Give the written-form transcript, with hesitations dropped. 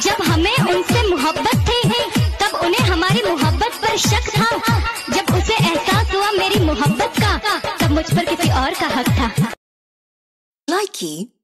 जब हमें उनसे मोहब्बत थी तब उन्हें हमारी मोहब्बत पर शक था। जब उसे एहसास हुआ मेरी मोहब्बत का, तब मुझ पर किसी और का हक था। Likey